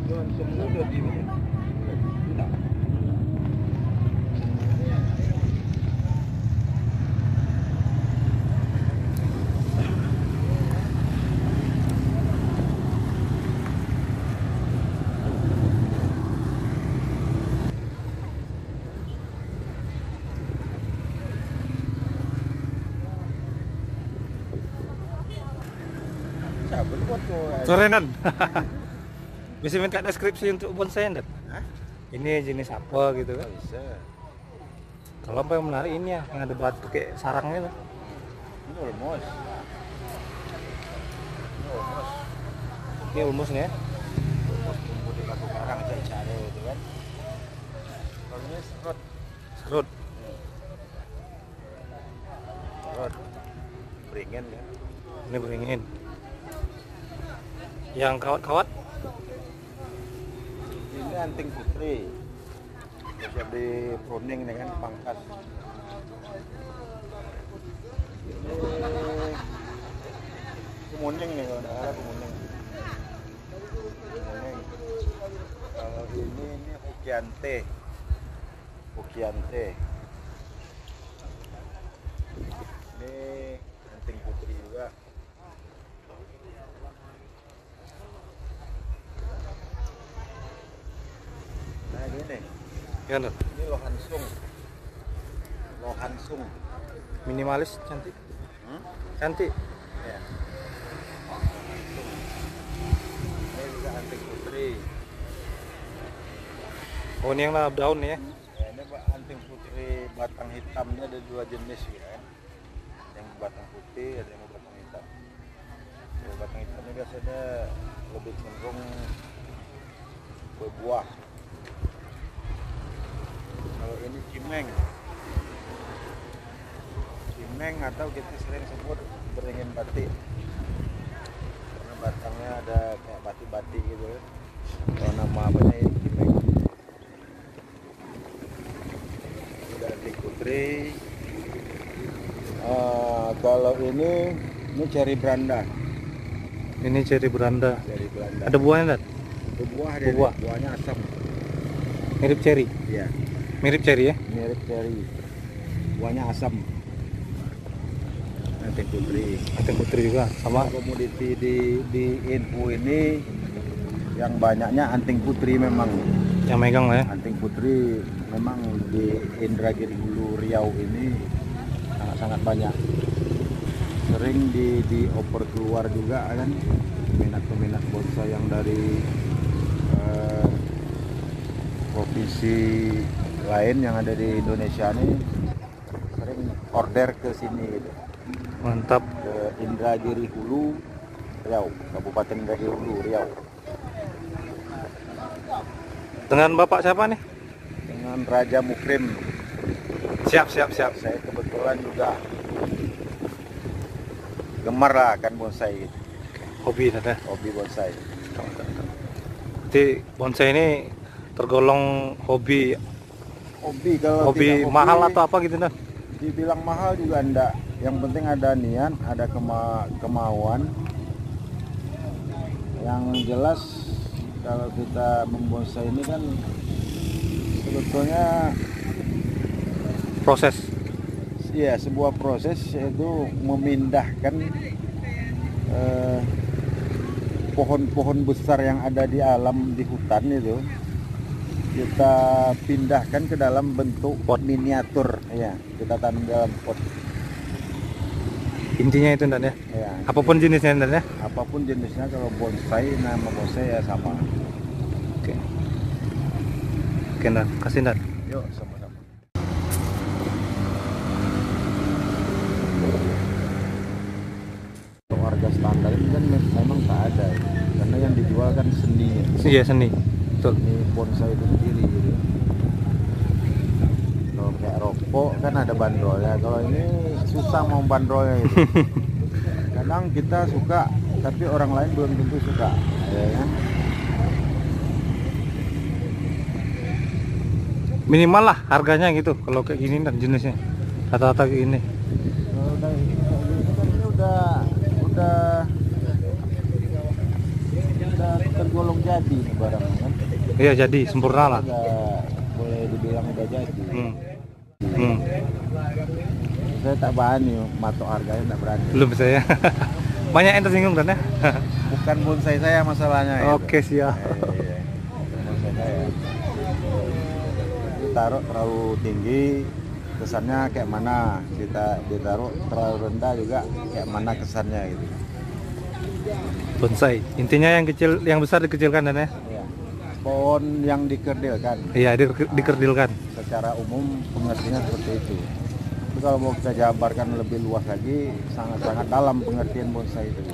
semua udah di tidak. Sorenan. Bisa minta deskripsi untuk bonsai enggak? Ini jenis apa gitu kan? Bisa. Kalau apa yang menarik ini ya, yang ada batu kayak sarangnya tuh. Ini ulmus. Ini ulmus nih ya. Ulmus tumbuh di batu karang cari itu kan. Kalau ini serut. Serut. Serut. Beringin ya. Ini beringin. Yang kawat-kawat Ini anting putri. Siap di pruning dengan pangkas. Ini kemuning nih kalau nggak salah kemuning. Kemuning. Kalau ini Hokiante. Hokiante. Ini anting putri juga. Nah ini. ya kan? Ini lohansung. Lohansung. Minimalis, cantik. Cantik. Ya. Ini juga anting putri. Oh, ini yang lahap daun nih ya. Ya, ini anting putri batang hitamnya ada dua jenis ya. Yang batang putih, ada yang batang hitam. Kalau batang hitamnya biasanya lebih cenderung berbuah. Kalau ini cimeng. Cimeng atau kita sering sebut beringin batik. Karena batangnya ada kayak batik-batik gitu. Kalau nama apanya ini cimeng. Udah anting putri. Kalau ini cherry beranda. Ini cherry beranda. Cherry beranda. Ada buahnya enggak? Buah dia, Buah. buahnya asam. Mirip cherry. Iya, Mirip cherry ya. mirip cherry. Buahnya asam. Anting putri. Anting putri juga sama. Komoditi di info ini yang banyaknya anting putri memang. Yang megang lah ya. Anting putri memang di Indragiri Hulu Riau ini sangat banyak. Sering dioper keluar juga kan peminat bonsai yang dari provinsi lain yang ada di Indonesia ini sering order ke sini gitu. Mantap. Ke Indragiri Hulu Riau, Kabupaten Indragiri Hulu Riau. Dengan Bapak siapa nih? Dengan Raja Mukrim. Siap. Saya kebetulan juga gemar lah kan bonsai gitu. Hobi ada. Hobi bonsai. Jadi bonsai ini tergolong hobi Kalau tidak hobi, mahal atau apa gitu nah? dibilang mahal juga enggak. Yang penting ada niat, ada kemauan. Yang jelas kalau kita membonsai ini kan sebetulnya Proses. ya sebuah proses, yaitu memindahkan pohon-pohon besar yang ada di alam di hutan itu kita pindahkan ke dalam bentuk pot miniatur ya, kita tanam dalam pot Intinya itu ndak ya? ya. Apapun jenisnya ndak ya? Apapun jenisnya, kalau bonsai, nama bonsai ya sama. Oke. Oke ndak, kasih ndak. Yuk sama-sama. Untuk harga standar ini kan memang tak ada ya. Karena yang dijual kan seni ya. Iya, seni. Betul. Ini bonsai itu sendiri gitu. Kalau kayak rokok kan ada bandrolnya, kalau ini susah mau bandrolnya gitu. Kadang kita suka tapi orang lain belum tentu suka ya kan. Minimal lah harganya gitu kalau kayak gini dan jenisnya rata-rata kayak gini. Kalau udah ini udah tergolong jadi nih barang kan. Iya jadi sempurna lah. Udah boleh dibilang udah jadi. Hmm. Saya tak berani matok harganya, tak berani. Belum saya. Banyak yang tersinggung dan ya. Bukan bonsai saya masalahnya. Oke siap. Iya. Bonsai saya. Ditaruh terlalu tinggi, kesannya kayak mana? Ditaruh terlalu rendah juga kayak mana kesannya gitu. Bonsai. Intinya yang kecil, yang besar dikecilkan dan ya. Iya. Pohon yang dikerdilkan. Iya, dikerdilkan. Secara umum pengertiannya seperti itu. Tapi kalau mau kita jabarkan lebih luas lagi, sangat-sangat dalam pengertian bonsai itu.